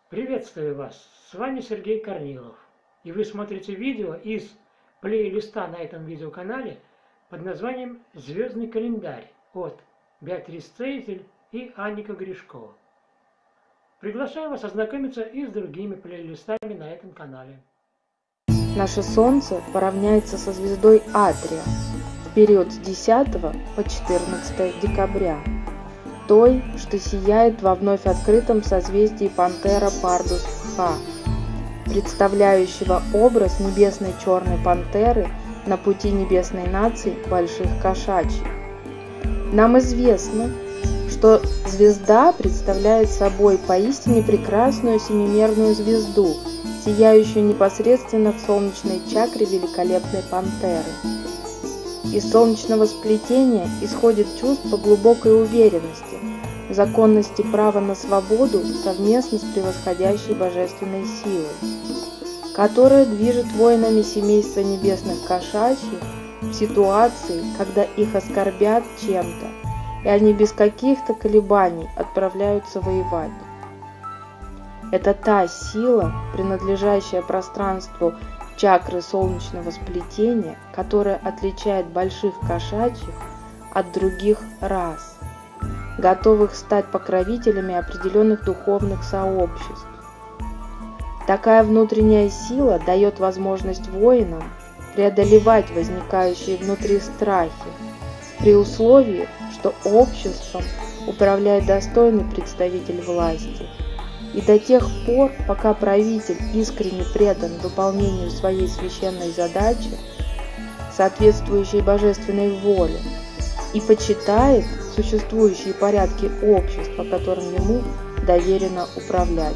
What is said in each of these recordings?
Приветствую вас! С вами Сергей Корнилов. И вы смотрите видео из плейлиста на этом видеоканале под названием «Звездный календарь» от Беатрис Цейзель и Аника Гришко. Приглашаю вас ознакомиться и с другими плейлистами на этом канале. Наше Солнце поравняется со звездой Атрия в период с 10 по 14 декабря, той, что сияет во вновь открытом созвездии Пантера Пардус Х, представляющего образ небесной черной пантеры на пути небесной нации больших кошачьих. Нам известно, что звезда представляет собой поистине прекрасную семимерную звезду, сияющую непосредственно в солнечной чакре великолепной пантеры. Из солнечного сплетения исходит чувство глубокой уверенности в законности права на свободу совместно с превосходящей божественной силой, которая движет воинами семейства небесных кошачьих в ситуации, когда их оскорбят чем-то, и они без каких-то колебаний отправляются воевать. Это та сила, принадлежащая пространству чакры солнечного сплетения, которая отличает больших кошачьих от других рас, готовых стать покровителями определенных духовных сообществ. Такая внутренняя сила дает возможность воинам преодолевать возникающие внутри страхи, при условии, что обществом управляет достойный представитель власти. И до тех пор, пока правитель искренне предан выполнению своей священной задачи, соответствующей божественной воле, и почитает существующие порядки общества, которым ему доверено управлять.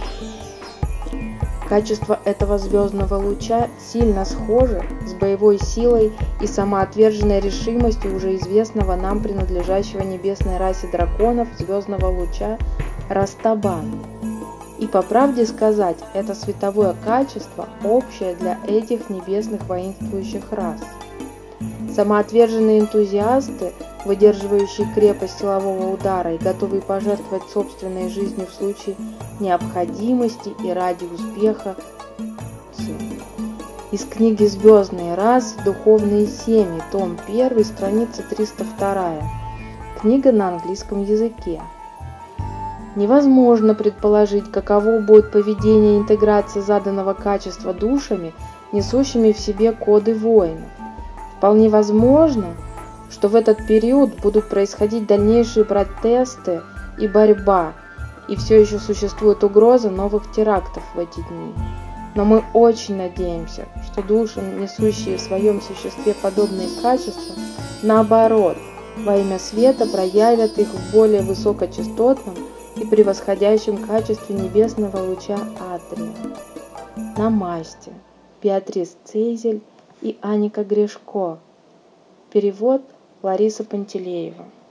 Качество этого звездного луча сильно схоже с боевой силой и самоотверженной решимостью уже известного нам принадлежащего небесной расе драконов звездного луча Растабан. И по правде сказать, это световое качество общее для этих небесных воинствующих рас. Самоотверженные энтузиасты, выдерживающие крепость силового удара и готовые пожертвовать собственной жизнью в случае необходимости и ради успеха. Из книги «Звездные расы. Духовные семьи», том 1, страница 302. Книга на английском языке. Невозможно предположить, каково будет поведение и интеграция заданного качества душами, несущими в себе коды воинов. Вполне возможно, что в этот период будут происходить дальнейшие протесты и борьба, и все еще существует угроза новых терактов в эти дни. Но мы очень надеемся, что души, несущие в своем существе подобные качества, наоборот, во имя света проявят их в более высокочастотном и превосходящем качестве небесного луча Атрия. Намасте. Беатрис Цейзель и Аника Гришко. Перевод Лариса Пантелеева.